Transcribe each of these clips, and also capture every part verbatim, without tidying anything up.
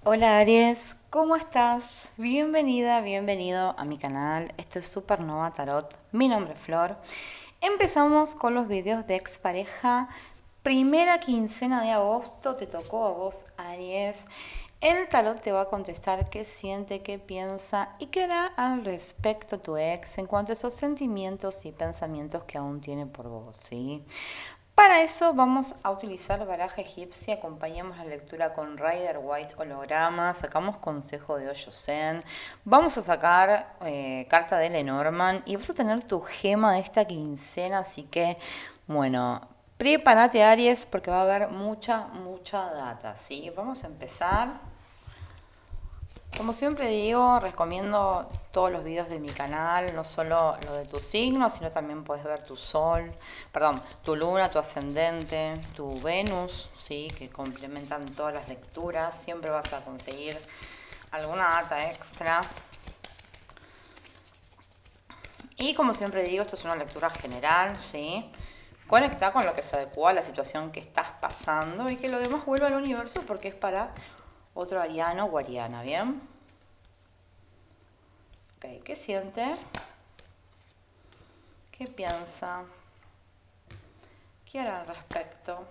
Hola Aries, ¿cómo estás? Bienvenida, bienvenido a mi canal. Esto es Supernova Tarot. Mi nombre es Flor. Empezamos con los videos de expareja. Primera quincena de agosto, te tocó a vos, Aries. El tarot te va a contestar qué siente, qué piensa y qué hará al respecto tu ex en cuanto a esos sentimientos y pensamientos que aún tiene por vos, ¿sí? Para eso vamos a utilizar baraja egipcia, acompañamos la lectura con Rider White holograma, sacamos consejo de Osho Zen, vamos a sacar eh, carta de Lenormand y vas a tener tu gema de esta quincena, así que bueno, prepárate Aries porque va a haber mucha, mucha data, ¿sí? Vamos a empezar. Como siempre digo, recomiendo todos los videos de mi canal, no solo lo de tu signo, sino también puedes ver tu sol, perdón, tu luna, tu ascendente, tu Venus, ¿sí? Que complementan todas las lecturas. Siempre vas a conseguir alguna data extra. Y como siempre digo, esto es una lectura general, ¿sí? Conecta con lo que se adecua a la situación que estás pasando y que lo demás vuelva al universo porque es para otro ariano o ariana, ¿bien? Ok, ¿qué siente? ¿Qué piensa? ¿Qué hará al respecto?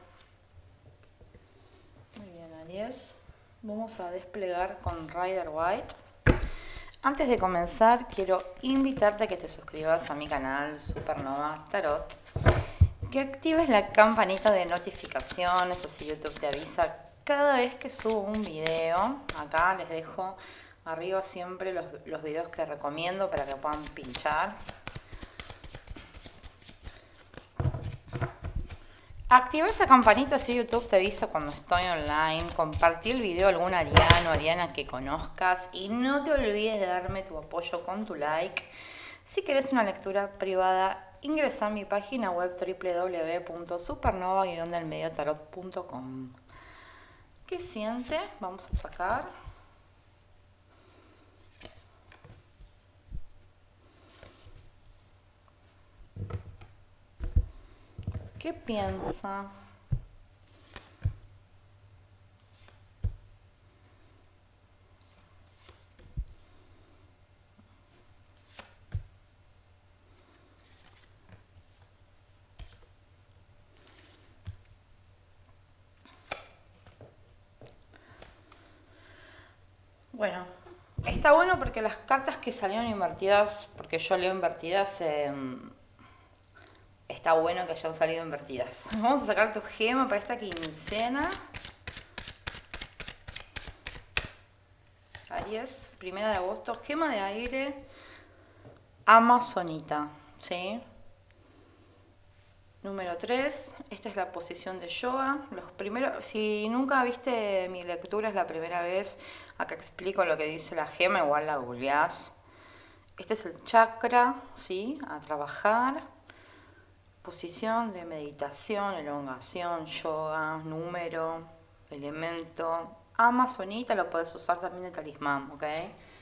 Muy bien, Aries. Vamos a desplegar con Rider White. Antes de comenzar, quiero invitarte a que te suscribas a mi canal Supernova Tarot, que actives la campanita de notificaciones, o si YouTube te avisa cada vez que subo un video. Acá les dejo arriba siempre los, los videos que recomiendo para que puedan pinchar. Activa esa campanita así YouTube te avisa cuando estoy online. Compartí el video a algún ariano o ariana que conozcas. Y no te olvides de darme tu apoyo con tu like. Si querés una lectura privada, ingresa a mi página web doble u doble u doble u punto supernova guion del medio tarot punto com. ¿Qué siente? Vamos a sacar. ¿Qué piensa? Bueno, está bueno porque las cartas que salieron invertidas, porque yo leo invertidas, eh, está bueno que hayan salido invertidas. Vamos a sacar tu gema para esta quincena. Aries, primera de agosto, gema de aire, amazonita, ¿sí? Número tres, esta es la posición de yoga. Los primeros, si nunca viste mi lectura, es la primera vez, acá explico lo que dice la gema, igual la googleás. Este es el chakra, ¿sí? A trabajar. Posición de meditación, elongación, yoga, número, elemento. Amazonita lo puedes usar también de talismán, ¿ok?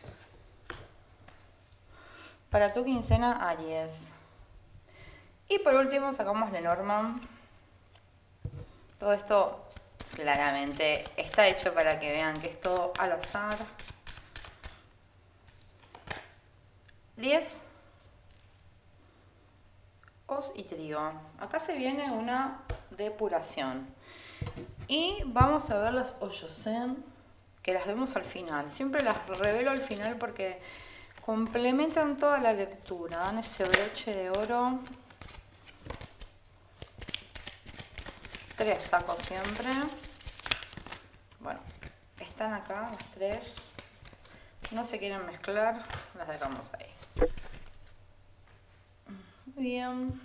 Para tu quincena, Aries. Y por último sacamos Lenormand. Todo esto claramente está hecho para que vean que es todo al azar. diez. Os y trigo. Acá se viene una depuración. Y vamos a ver las Osho Zen, que las vemos al final. Siempre las revelo al final porque complementan toda la lectura. Dan ese broche de oro. Tres saco siempre. Bueno, están acá las tres. No se quieren mezclar, las dejamos ahí. Muy bien.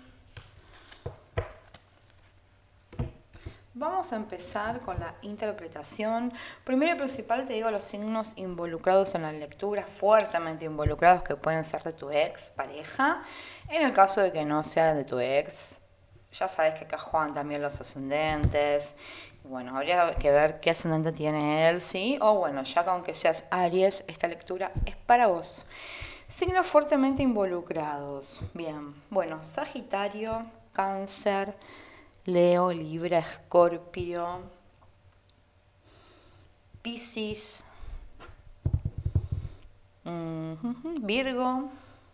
Vamos a empezar con la interpretación. Primero y principal te digo los signos involucrados en la lectura, fuertemente involucrados, que pueden ser de tu ex, pareja. En el caso de que no sea de tu ex, ya sabes que acá juegan también los ascendentes. Bueno, habría que ver qué ascendente tiene él, ¿sí? O bueno, ya que aunque seas Aries, esta lectura es para vos. Signos fuertemente involucrados. Bien, bueno, Sagitario, Cáncer, Leo, Libra, Escorpio, Piscis, Uh-huh. Virgo.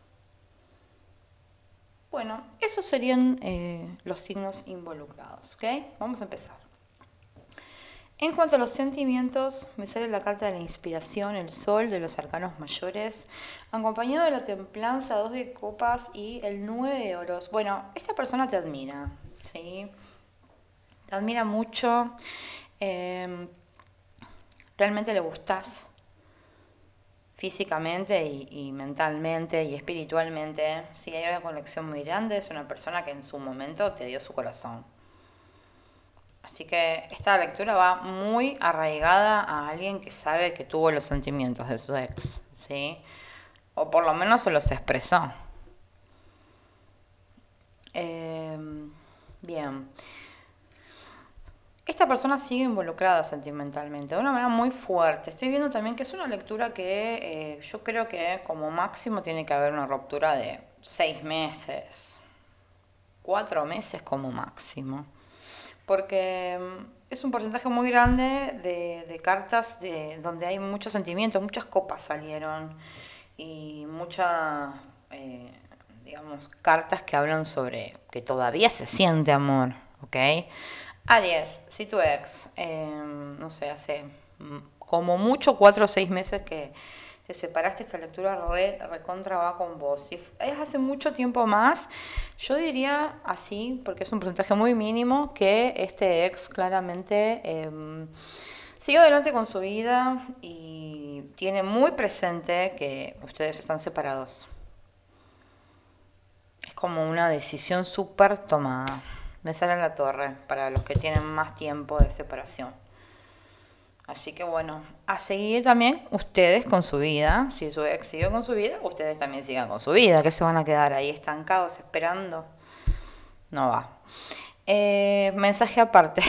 Bueno, esos serían eh, los signos involucrados, ¿ok? Vamos a empezar. En cuanto a los sentimientos, me sale la carta de la inspiración, el sol de los arcanos mayores, acompañado de la templanza, dos de copas y el nueve de oros. Bueno, esta persona te admira, ¿sí? Te admira mucho, eh, realmente le gustas físicamente y, y mentalmente y espiritualmente. Sí, hay una conexión muy grande, es una persona que en su momento te dio su corazón. Así que esta lectura va muy arraigada a alguien que sabe que tuvo los sentimientos de su ex, ¿sí? O por lo menos se los expresó. Eh, bien. Esta persona sigue involucrada sentimentalmente, de una manera muy fuerte. Estoy viendo también que es una lectura que eh, yo creo que como máximo tiene que haber una ruptura de seis meses, cuatro meses como máximo. Porque es un porcentaje muy grande de, de cartas de, donde hay muchos sentimientos, muchas copas salieron y muchas, eh, digamos, cartas que hablan sobre que todavía se siente amor, ¿ok? Aries, si tu ex, eh, no sé, hace como mucho cuatro o seis meses que te separaste, esta lectura re, recontra va con vos. Si es hace mucho tiempo más, yo diría así, porque es un porcentaje muy mínimo, que este ex claramente eh, sigue adelante con su vida y tiene muy presente que ustedes están separados. Es como una decisión súper tomada. Me sale en la torre para los que tienen más tiempo de separación. Así que bueno, a seguir también ustedes con su vida. Si su ex siguió con su vida, ustedes también sigan con su vida. ¿Que se van a quedar ahí estancados esperando? No va. Eh, mensaje aparte.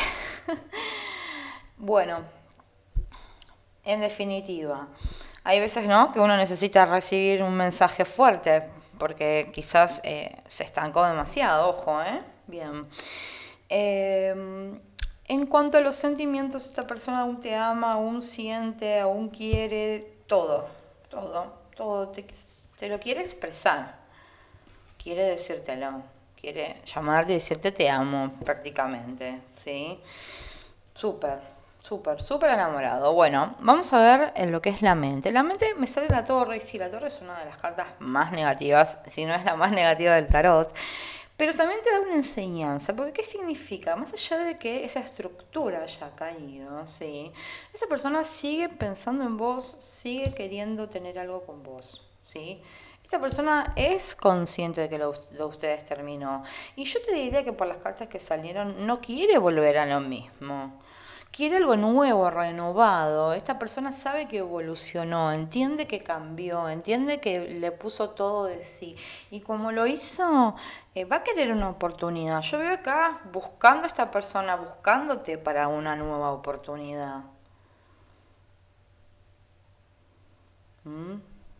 Bueno, en definitiva, hay veces, ¿no?, que uno necesita recibir un mensaje fuerte porque quizás eh, se estancó demasiado, ojo, ¿eh? Bien. Eh, en cuanto a los sentimientos, esta persona aún te ama, aún siente, aún quiere, todo, todo, todo, te, te lo quiere expresar, quiere decírtelo, quiere llamarte y decirte te amo prácticamente, ¿sí? Súper. Súper, súper enamorado. Bueno, vamos a ver en lo que es la mente. La mente me sale la torre, y sí, la torre es una de las cartas más negativas, si no es la más negativa del tarot. Pero también te da una enseñanza, porque ¿qué significa? Más allá de que esa estructura haya caído, ¿sí? Esa persona sigue pensando en vos, sigue queriendo tener algo con vos, ¿sí? Esta persona es consciente de que lo de ustedes terminó. Y yo te diría que por las cartas que salieron, no quiere volver a lo mismo. Quiere algo nuevo, renovado. Esta persona sabe que evolucionó, entiende que cambió, entiende que le puso todo de sí. Y como lo hizo, eh, va a querer una oportunidad. Yo veo acá buscando a esta persona, buscándote para una nueva oportunidad. ¿Mm?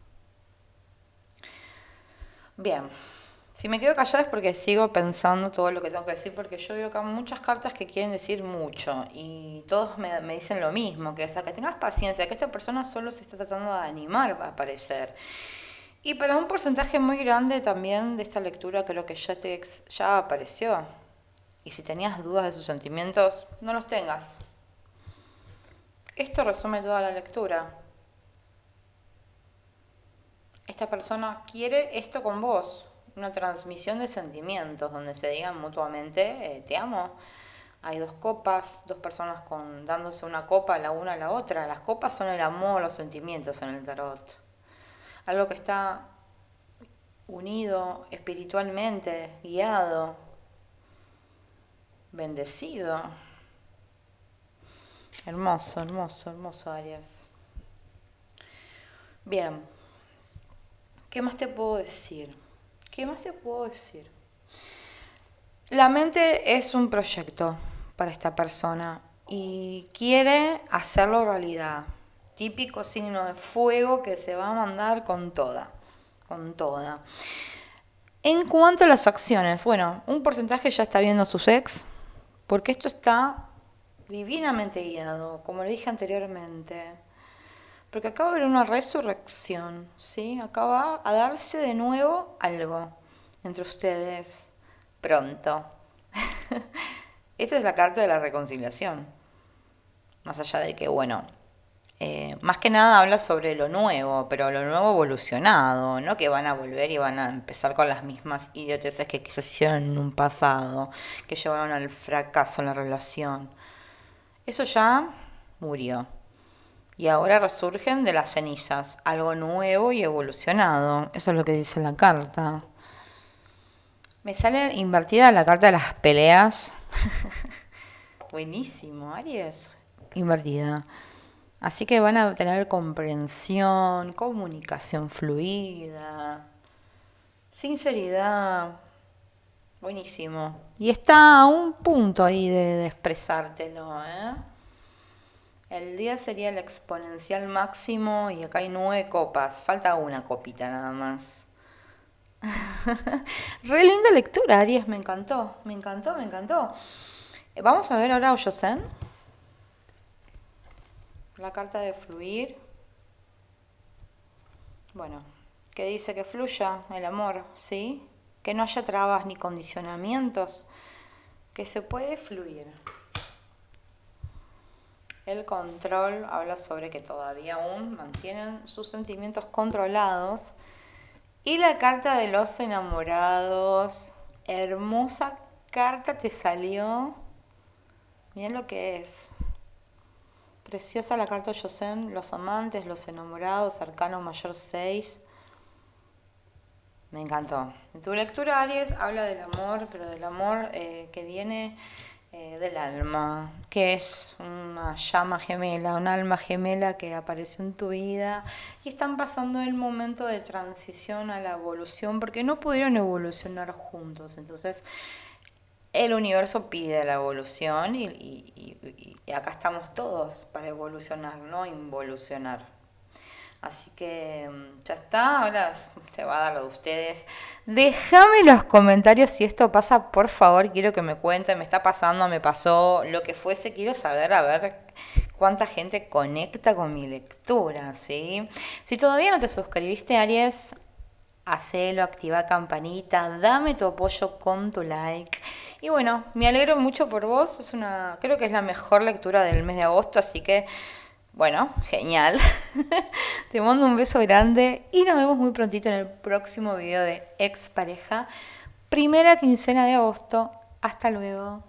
Bien. Si me quedo callada es porque sigo pensando todo lo que tengo que decir, porque yo veo acá muchas cartas que quieren decir mucho y todos me, me dicen lo mismo, que, o sea, que tengas paciencia, que esta persona solo se está tratando de animar a aparecer. Y para un porcentaje muy grande también de esta lectura creo que ya, te, ya apareció. Y si tenías dudas de sus sentimientos, no los tengas. Esto resume toda la lectura. Esta persona quiere esto con vos. Una transmisión de sentimientos donde se digan mutuamente eh, te amo. Hay dos copas, dos personas con dándose una copa la una a la otra. Las copas son el amor, los sentimientos en el tarot. Algo que está unido espiritualmente, guiado, bendecido. Hermoso, hermoso, hermoso, Aries. Bien. ¿Qué más te puedo decir? ¿Qué más te puedo decir? La mente es un proyecto para esta persona y quiere hacerlo realidad. Típico signo de fuego que se va a mandar con toda, con toda. En cuanto a las acciones, bueno, un porcentaje ya está viendo a sus ex, porque esto está divinamente guiado, como le dije anteriormente. Porque acaba de haber una resurrección, ¿sí? Acaba a darse de nuevo algo entre ustedes pronto. Esta es la carta de la reconciliación. Más allá de que, bueno, eh, más que nada habla sobre lo nuevo, pero lo nuevo evolucionado, no que van a volver y van a empezar con las mismas idioteces que quizás hicieron en un pasado, que llevaron al fracaso en la relación. Eso ya murió. Y ahora resurgen de las cenizas, algo nuevo y evolucionado. Eso es lo que dice la carta. Me sale invertida la carta de las peleas. Buenísimo, Aries. Invertida. Así que van a tener comprensión, comunicación fluida, sinceridad. Buenísimo. Y está a un punto ahí de, de expresártelo, ¿eh? El día sería el exponencial máximo y acá hay nueve copas. Falta una copita nada más. Re linda lectura, Aries, me encantó, me encantó, me encantó. Vamos a ver ahora a Oyosen. La carta de fluir. Bueno, que dice que fluya el amor, ¿sí? Que no haya trabas ni condicionamientos, que se puede fluir. El control habla sobre que todavía aún mantienen sus sentimientos controlados. Y la carta de los enamorados, hermosa carta te salió. Miren lo que es. Preciosa la carta de Oyosen, los amantes, los enamorados, arcano mayor seis. Me encantó. En tu lectura, Aries, habla del amor, pero del amor eh, que viene eh, del alma, que es una llama gemela, un alma gemela que apareció en tu vida y están pasando el momento de transición a la evolución porque no pudieron evolucionar juntos. Entonces, el universo pide la evolución y, y, y, y acá estamos todos para evolucionar, no involucionar. Así que ya está, ahora se va a dar lo de ustedes. Déjame en los comentarios si esto pasa, por favor, quiero que me cuenten, me está pasando, me pasó, lo que fuese, quiero saber, a ver cuánta gente conecta con mi lectura, ¿sí? Si todavía no te suscribiste, Aries, hacelo, activa campanita, dame tu apoyo con tu like. Y bueno, me alegro mucho por vos, es una, creo que es la mejor lectura del mes de agosto, así que bueno, genial. Te mando un beso grande y nos vemos muy prontito en el próximo video de Expareja. Primera quincena de agosto. Hasta luego.